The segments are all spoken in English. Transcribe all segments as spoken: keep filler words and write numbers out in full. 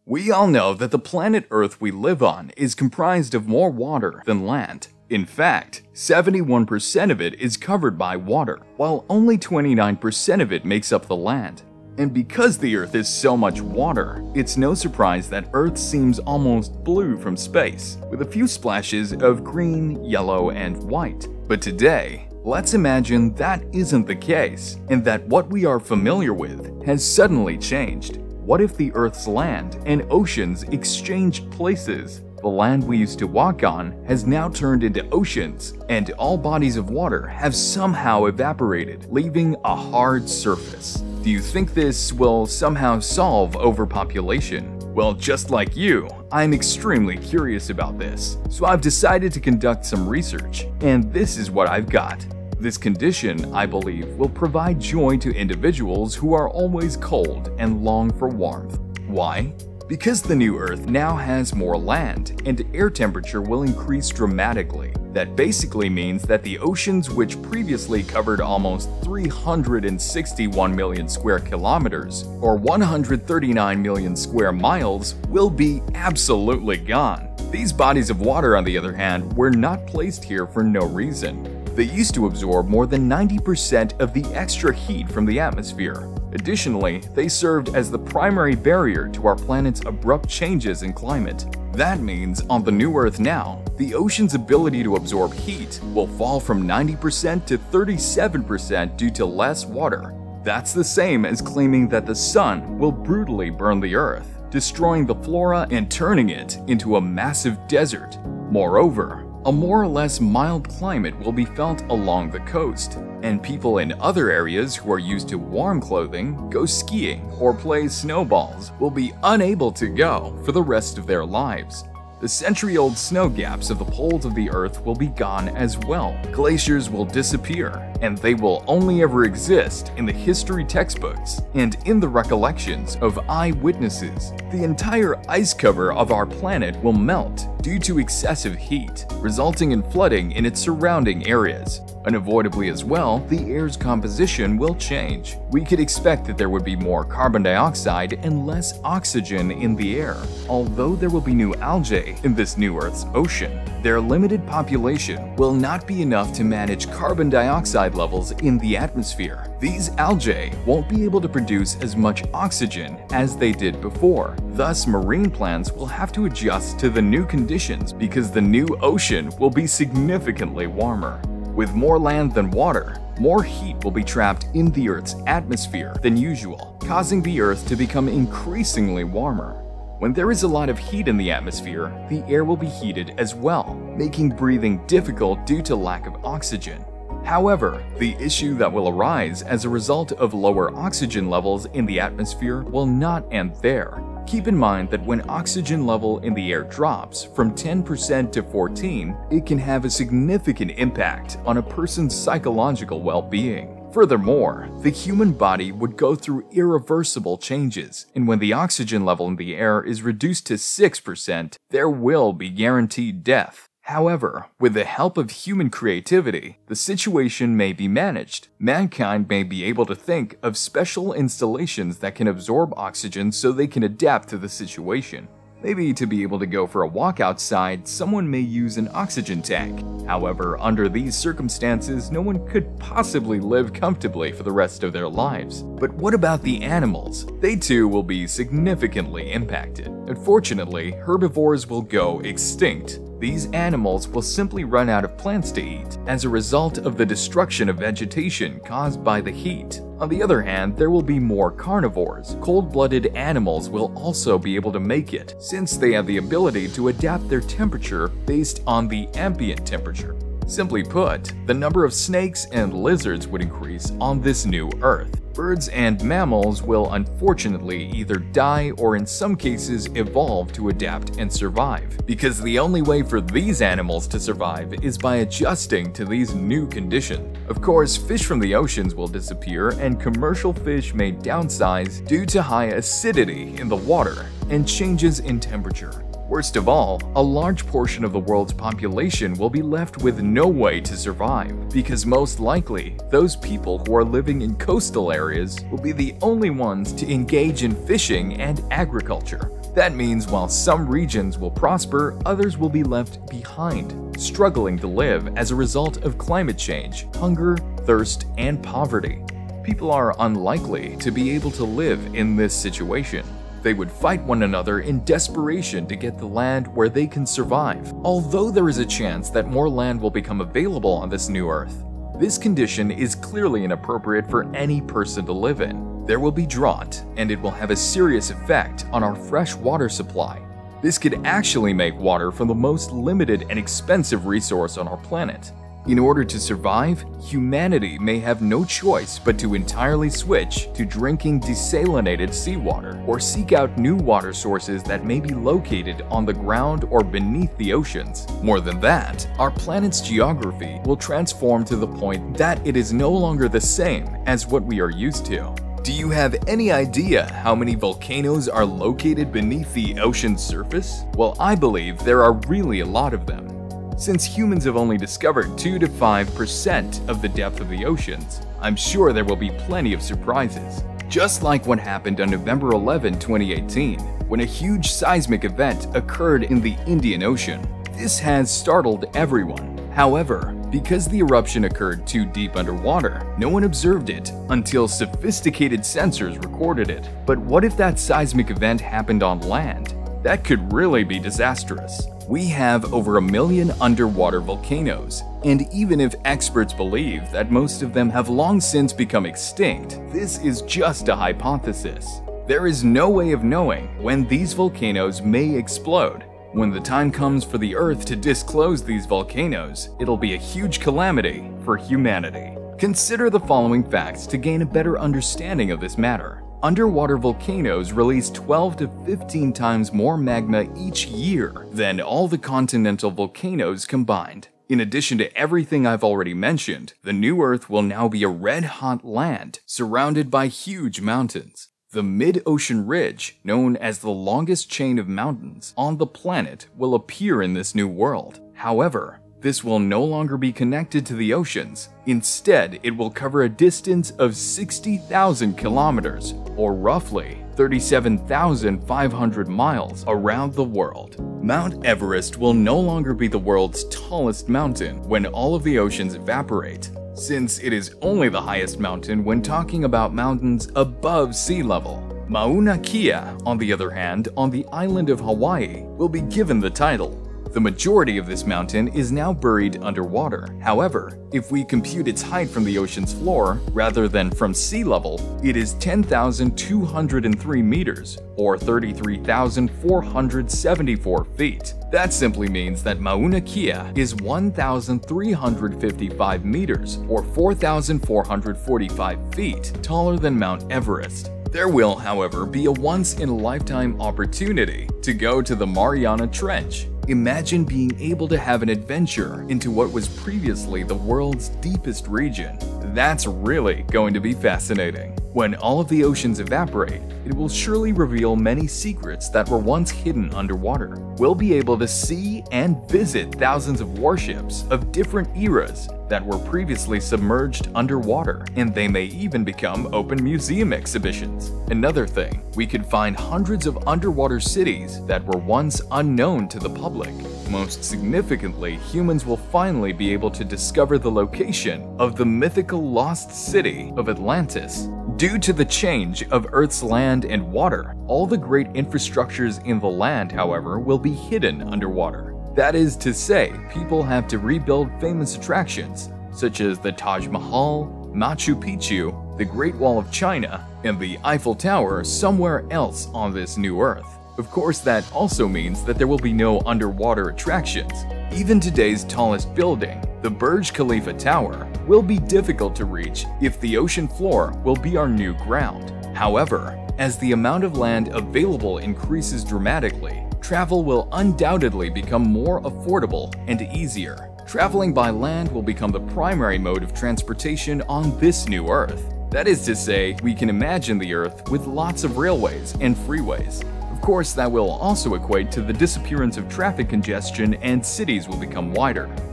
We all know that the planet Earth we live on is comprised of more water than land. In fact, seventy-one percent of it is covered by water, while only twenty-nine percent of it makes up the land. And because the Earth is so much water, it's no surprise that Earth seems almost blue from space, with a few splashes of green, yellow, and white. But today, let's imagine that isn't the case, and that what we are familiar with has suddenly changed. What if the Earth's land and oceans exchanged places? The land we used to walk on has now turned into oceans, and all bodies of water have somehow evaporated, leaving a hard surface. Do you think this will somehow solve overpopulation? Well, just like you, I'm extremely curious about this, so I've decided to conduct some research, and this is what I've got. This condition, I believe, will provide joy to individuals who are always cold and long for warmth. Why? Because the new Earth now has more land, and air temperature will increase dramatically. That basically means that the oceans, which previously covered almost three hundred sixty-one million square kilometers, or one hundred thirty-nine million square miles, will be absolutely gone. These bodies of water, on the other hand, were not placed here for no reason. They used to absorb more than ninety percent of the extra heat from the atmosphere. Additionally, they served as the primary barrier to our planet's abrupt changes in climate. That means on the new Earth now, the ocean's ability to absorb heat will fall from ninety percent to thirty-seven percent due to less water. That's the same as claiming that the sun will brutally burn the Earth, destroying the flora and turning it into a massive desert. Moreover, a more or less mild climate will be felt along the coast, and people in other areas who are used to warm clothing, go skiing, or play snowballs will be unable to go for the rest of their lives. The century-old snow gaps of the poles of the Earth will be gone as well. Glaciers will disappear, and they will only ever exist in the history textbooks and in the recollections of eyewitnesses. The entire ice cover of our planet will melt due to excessive heat, resulting in flooding in its surrounding areas. Unavoidably as well, the air's composition will change. We could expect that there would be more carbon dioxide and less oxygen in the air. Although there will be new algae in this new Earth's ocean, their limited population will not be enough to manage carbon dioxide levels in the atmosphere. These algae won't be able to produce as much oxygen as they did before. Thus, marine plants will have to adjust to the new conditions because the new ocean will be significantly warmer. With more land than water, more heat will be trapped in the Earth's atmosphere than usual, causing the Earth to become increasingly warmer. When there is a lot of heat in the atmosphere, the air will be heated as well, making breathing difficult due to lack of oxygen. However, the issue that will arise as a result of lower oxygen levels in the atmosphere will not end there. Keep in mind that when oxygen level in the air drops from ten percent to fourteen, it can have a significant impact on a person's psychological well-being. Furthermore, the human body would go through irreversible changes, and when the oxygen level in the air is reduced to six percent, there will be guaranteed death. However, with the help of human creativity, the situation may be managed. Mankind may be able to think of special installations that can absorb oxygen so they can adapt to the situation. Maybe to be able to go for a walk outside, someone may use an oxygen tank. However, under these circumstances, no one could possibly live comfortably for the rest of their lives. But what about the animals? They too will be significantly impacted. Unfortunately, herbivores will go extinct. These animals will simply run out of plants to eat as a result of the destruction of vegetation caused by the heat. On the other hand, there will be more carnivores. Cold-blooded animals will also be able to make it, since they have the ability to adapt their temperature based on the ambient temperature. Simply put, the number of snakes and lizards would increase on this new Earth. Birds and mammals will unfortunately either die or in some cases evolve to adapt and survive, because the only way for these animals to survive is by adjusting to these new conditions. Of course, fish from the oceans will disappear and commercial fish may downsize due to high acidity in the water and changes in temperature. Worst of all, a large portion of the world's population will be left with no way to survive, because most likely, those people who are living in coastal areas will be the only ones to engage in fishing and agriculture. That means while some regions will prosper, others will be left behind, struggling to live as a result of climate change, hunger, thirst, and poverty. People are unlikely to be able to live in this situation. They would fight one another in desperation to get the land where they can survive. Although there is a chance that more land will become available on this new Earth, this condition is clearly inappropriate for any person to live in. There will be drought, and it will have a serious effect on our fresh water supply. This could actually make water from the most limited and expensive resource on our planet. In order to survive, humanity may have no choice but to entirely switch to drinking desalinated seawater or seek out new water sources that may be located on the ground or beneath the oceans. More than that, our planet's geography will transform to the point that it is no longer the same as what we are used to. Do you have any idea how many volcanoes are located beneath the ocean's surface? Well, I believe there are really a lot of them. Since humans have only discovered two to five percent of the depth of the oceans, I'm sure there will be plenty of surprises. Just like what happened on November eleventh, twenty eighteen, when a huge seismic event occurred in the Indian Ocean. This has startled everyone. However, because the eruption occurred too deep underwater, no one observed it until sophisticated sensors recorded it. But what if that seismic event happened on land? That could really be disastrous. We have over a million underwater volcanoes, and even if experts believe that most of them have long since become extinct, this is just a hypothesis. There is no way of knowing when these volcanoes may explode. When the time comes for the Earth to disclose these volcanoes, it'll be a huge calamity for humanity. Consider the following facts to gain a better understanding of this matter. Underwater volcanoes release twelve to fifteen times more magma each year than all the continental volcanoes combined. In addition to everything I've already mentioned, the new Earth will now be a red-hot land surrounded by huge mountains. The mid-ocean ridge, known as the longest chain of mountains on the planet, will appear in this new world. However, this will no longer be connected to the oceans. Instead, it will cover a distance of sixty thousand kilometers, or roughly thirty-seven thousand five hundred miles around the world. Mount Everest will no longer be the world's tallest mountain when all of the oceans evaporate, since it is only the highest mountain when talking about mountains above sea level. Mauna Kea, on the other hand, on the island of Hawaii, will be given the title. The majority of this mountain is now buried underwater. However, if we compute its height from the ocean's floor rather than from sea level, it is ten thousand two hundred three meters, or thirty-three thousand four hundred seventy-four feet. That simply means that Mauna Kea is one thousand three hundred fifty-five meters, or four thousand four hundred forty-five feet, taller than Mount Everest. There will, however, be a once-in-a-lifetime opportunity to go to the Mariana Trench. Imagine being able to have an adventure into what was previously the world's deepest region. That's really going to be fascinating. When all of the oceans evaporate, it will surely reveal many secrets that were once hidden underwater. We'll be able to see and visit thousands of warships of different eras that were previously submerged underwater, and they may even become open museum exhibitions. Another thing, we could find hundreds of underwater cities that were once unknown to the public. Most significantly, humans will finally be able to discover the location of the mythical lost city of Atlantis. Due to the change of Earth's land and water, all the great infrastructures in the land, however, will be hidden underwater. That is to say, people have to rebuild famous attractions, such as the Taj Mahal, Machu Picchu, the Great Wall of China, and the Eiffel Tower somewhere else on this new Earth. Of course, that also means that there will be no underwater attractions. Even today's tallest building, the Burj Khalifa Tower, will be difficult to reach if the ocean floor will be our new ground. However, as the amount of land available increases dramatically, travel will undoubtedly become more affordable and easier. Traveling by land will become the primary mode of transportation on this new Earth. That is to say, we can imagine the Earth with lots of railways and freeways. Of course, that will also equate to the disappearance of traffic congestion and cities will become wider.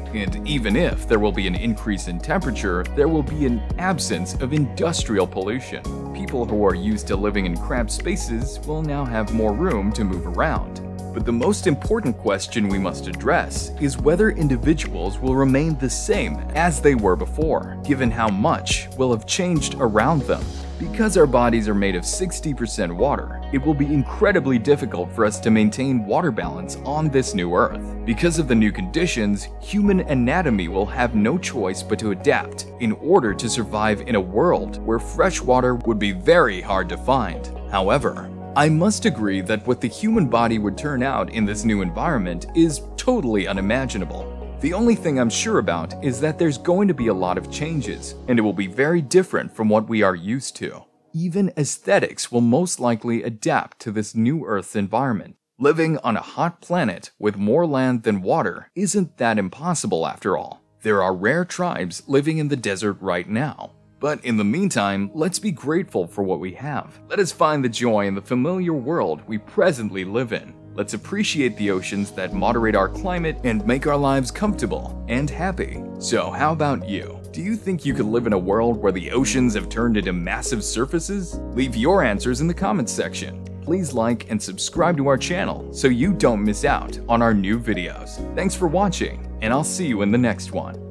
And even if there will be an increase in temperature, there will be an absence of industrial pollution. People who are used to living in cramped spaces will now have more room to move around. But the most important question we must address is whether individuals will remain the same as they were before, given how much will have changed around them. Because our bodies are made of sixty percent water, it will be incredibly difficult for us to maintain water balance on this new Earth. Because of the new conditions, human anatomy will have no choice but to adapt in order to survive in a world where fresh water would be very hard to find. However, I must agree that what the human body would turn out in this new environment is totally unimaginable. The only thing I'm sure about is that there's going to be a lot of changes, and it will be very different from what we are used to. Even aesthetics will most likely adapt to this new Earth's environment. Living on a hot planet with more land than water isn't that impossible after all. There are rare tribes living in the desert right now. But in the meantime, let's be grateful for what we have. Let us find the joy in the familiar world we presently live in. Let's appreciate the oceans that moderate our climate and make our lives comfortable and happy. So how about you? Do you think you could live in a world where the oceans have turned into massive surfaces? Leave your answers in the comments section. Please like and subscribe to our channel so you don't miss out on our new videos. Thanks for watching, and I'll see you in the next one.